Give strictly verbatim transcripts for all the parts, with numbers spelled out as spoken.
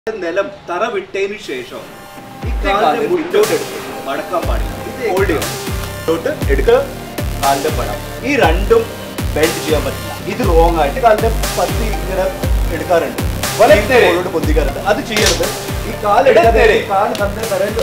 നിലം തറ വിട്ടതിന് ശേഷം മുന്നോട്ട് മടക്കാൻ പാടില്ല. ഇത് ഹോൾഡ് ചെയ്യണം. എടുക്കുക കാലിന്റെ പടം. ഈ രണ്ടും ബെൻഡ് ചെയ്യാൻ പറ്റില്ല. ഇത് റോങ് ആയിട്ട് കാലിന്റെ പത്തി ഇങ്ങനെ എടുക്കാറുണ്ട്, വലത്തോട്ട് പൊന്തിക്കാറുണ്ട്. അത് ചെയ്യരുത്. ഈ കാലെടുക്കാതെ കാല് തന്നെ തറയിൽ.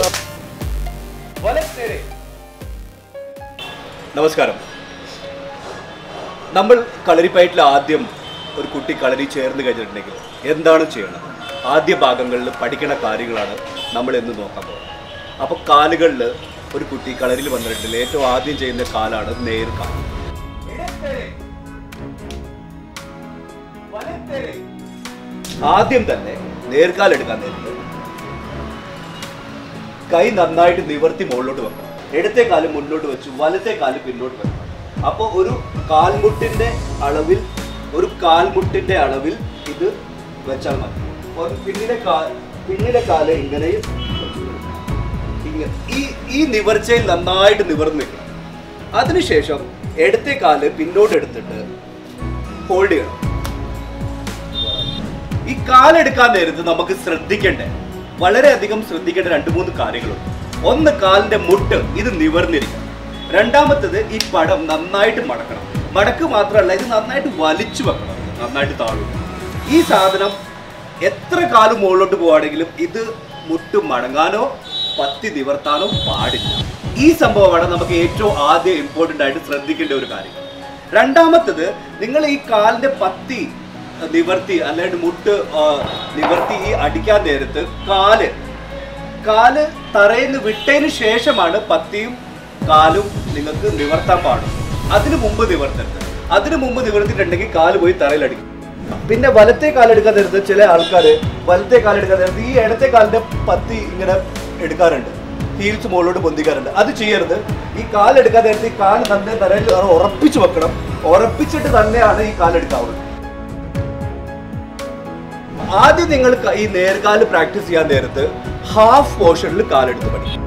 നമസ്കാരം. നമ്മൾ കളരിപ്പയറ്റിൽ ആദ്യം ഒരു കുട്ടി കളരി ചേർന്ന് കഴിഞ്ഞിട്ടുണ്ടെങ്കിൽ എന്താണ് ചെയ്യണം? ആദ്യ ഭാഗങ്ങളിൽ പഠിക്കുന്ന കാര്യങ്ങളാണ് നമ്മൾ എന്ന് നോക്കാൻ പോകുന്നത്. അപ്പോൾ കാലുകളിൽ ഒരു കുട്ടി കളരിയിൽ വന്നിട്ടുണ്ടെങ്കിൽ ഏറ്റവും ആദ്യം ചെയ്യുന്ന കാലാണ് നേർക്കാൽ. ആദ്യം തന്നെ നേർക്കാൽ എടുക്കാൻ നേരിട്ട് കൈ നന്നായിട്ട് നിവർത്തി മുകളിലോട്ട് വെക്കണം. ഇടത്തെ കാല് മുന്നോട്ട് വെച്ചു, വലത്തെ കാല് പിന്നോട്ട് വെക്കണം. അപ്പോൾ ഒരു കാൽമുട്ടിന്റെ അളവിൽ ഒരു കാൽമുട്ടിന്റെ അളവിൽ ഇത് വെച്ചാൽ മതി. പിന്നിലെ കാൽ പിന്നിലെ കാല് ഇങ്ങനെയും ഇങ്ങനെ ഈ ഈ നിവർച്ചയിൽ നന്നായിട്ട് നിവർന്ന് നിൽക്കണം. അതിനുശേഷം ഇടത്തെ കാല് പിന്നോട്ട് എടുത്തിട്ട് ഹോൾഡ് ചെയ്യണം. ഈ കാലെടുക്കാൻ നേരത്ത് നമുക്ക് ശ്രദ്ധിക്കേണ്ട വളരെയധികം ശ്രദ്ധിക്കേണ്ട രണ്ട് മൂന്ന് കാര്യങ്ങളുണ്ട്. ഒന്ന്, കാലിന്റെ മുട്ട് ഇത് നിവർന്നിരിക്കണം. രണ്ടാമത്തത്, ഈ പടം നന്നായിട്ട് മടക്കണം. മടക്ക് മാത്രമല്ല, ഇത് നന്നായിട്ട് വലിച്ചു വെക്കണം, നന്നായിട്ട് താഴും. ഈ സാധനം എത്ര കാലം മുകളിലോട്ട് പോവുകയാണെങ്കിലും ഇത് മുട്ട് മടങ്ങാനോ പത്തി നിവർത്താനോ പാടില്ല. ഈ സംഭവമാണ് നമുക്ക് ഏറ്റവും ആദ്യം ഇമ്പോർട്ടൻ്റ് ആയിട്ട് ശ്രദ്ധിക്കേണ്ട ഒരു കാര്യം. രണ്ടാമത്തത്, നിങ്ങൾ ഈ കാലിന്റെ പത്തി നിവർത്തി അല്ലാണ്ട് മുട്ട് നിവർത്തി ഈ അടിക്കാൻ നേരത്ത് കാല് കാല് തറയിൽ നിന്ന് വിട്ടതിന് ശേഷമാണ് പത്തിയും കാലും നിങ്ങൾക്ക് നിവർത്താൻ പാടും. അതിനു മുമ്പ് നിവർത്തരുത്. അതിനു മുമ്പ് നിവർത്തിയിട്ടുണ്ടെങ്കിൽ കാല് പോയി തറയിൽ അടിക്കും. പിന്നെ വലത്തെ കാലെടുക്കാൻ നേരത്ത് ചില ആൾക്കാർ വലത്തെ കാലെടുക്കാൻ നേരത്ത് ഈ ഇടത്തെ കാലിന്റെ പത്തി ഇങ്ങനെ എടുക്കാറുണ്ട്, ഹീൽസ് മുകളിലോട്ട് പൊന്തിക്കാറുണ്ട്. അത് ചെയ്യരുത്. ഈ കാലെടുക്കാൻ നേരത്ത് ഈ കാല് തന്നെ തറയിൽ ഉറപ്പിച്ചു വെക്കണം. ഉറപ്പിച്ചിട്ട് തന്നെയാണ് ഈ കാലെടുക്കാവുള്ളൂ. ആദ്യം നിങ്ങൾ ഈ നേർകാല് പ്രാക്ടീസ് ചെയ്യാൻ നേരത്ത് ഹാഫ് പോർഷനിൽ കാലെടുത്ത് പഠിക്കും.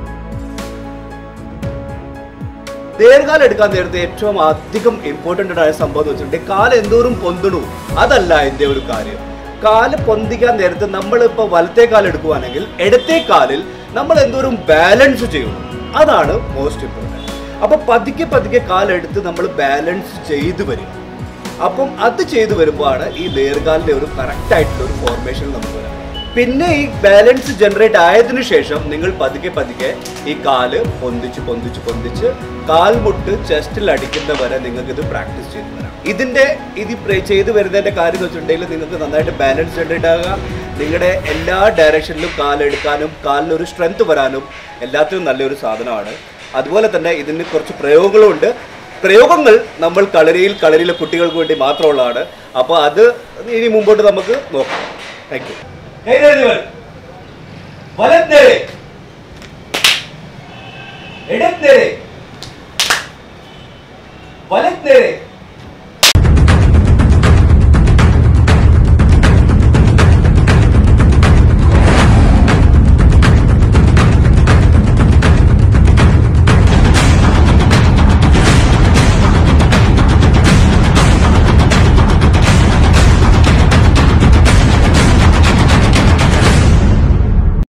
നേർകാലം എടുക്കാൻ നേരത്തെ ഏറ്റവും അധികം ഇമ്പോർട്ടൻ്റ് ആയ സംഭവം എന്ന് വെച്ചിട്ടുണ്ടെങ്കിൽ കാല് എന്തോറും പൊന്തണു അതല്ല എൻ്റെ ഒരു കാര്യം. കാല് പൊന്തിക്കാൻ നേരത്തെ നമ്മളിപ്പോൾ വലത്തെ കാല് എടുക്കുവാണെങ്കിൽ ഇടത്തെ കാലിൽ നമ്മൾ എന്തോറും ബാലൻസ് ചെയ്യണം, അതാണ് മോസ്റ്റ് ഇമ്പോർട്ടൻറ്റ്. അപ്പം പതുക്കെ പതുക്കെ കാലെടുത്ത് നമ്മൾ ബാലൻസ് ചെയ്ത് വരും. അപ്പം അത് ചെയ്തു വരുമ്പോഴാണ് ഈ നേർകാലിൻ്റെ ഒരു കറക്റ്റ് ആയിട്ടുള്ള ഒരു ഫോർമേഷൻ നമുക്ക് വരാം. പിന്നെ ഈ ബാലൻസ് ജനറേറ്റ് ആയതിനു ശേഷം നിങ്ങൾ പതുക്കെ പതുക്കെ ഈ കാല് പൊന്തിച്ച് പൊന്തിച്ച് പൊന്തിച്ച് കാൽമുട്ട് ചെസ്റ്റിൽ അടിക്കുന്ന വരെ നിങ്ങൾക്ക് ഇത് പ്രാക്ടീസ് ചെയ്ത് വരാം. ഇതിൻ്റെ ഇത് ചെയ്ത് വരുന്നതിൻ്റെ കാര്യം എന്ന് വെച്ചിട്ടുണ്ടെങ്കിൽ നിങ്ങൾക്ക് നന്നായിട്ട് ബാലൻസ് ജനറേറ്റ് ആകുക, നിങ്ങളുടെ എല്ലാ ഡയറക്ഷനിലും കാലെടുക്കാനും കാലിനൊരു സ്ട്രെങ്ത് വരാനും എല്ലാത്തിനും നല്ലൊരു സാധനമാണ്. അതുപോലെ തന്നെ ഇതിന് കുറച്ച് പ്രയോഗങ്ങളുണ്ട്. പ്രയോഗങ്ങൾ നമ്മൾ കളരിയിൽ കളരിയിലെ കുട്ടികൾക്ക് വേണ്ടി മാത്രമുള്ളതാണ്. അപ്പോൾ അത് ഇനി മുമ്പോട്ട് നമുക്ക് നോക്കാം. Thank you. വലത്തേരെ ഇടത്തേരെ വലത്തേരെ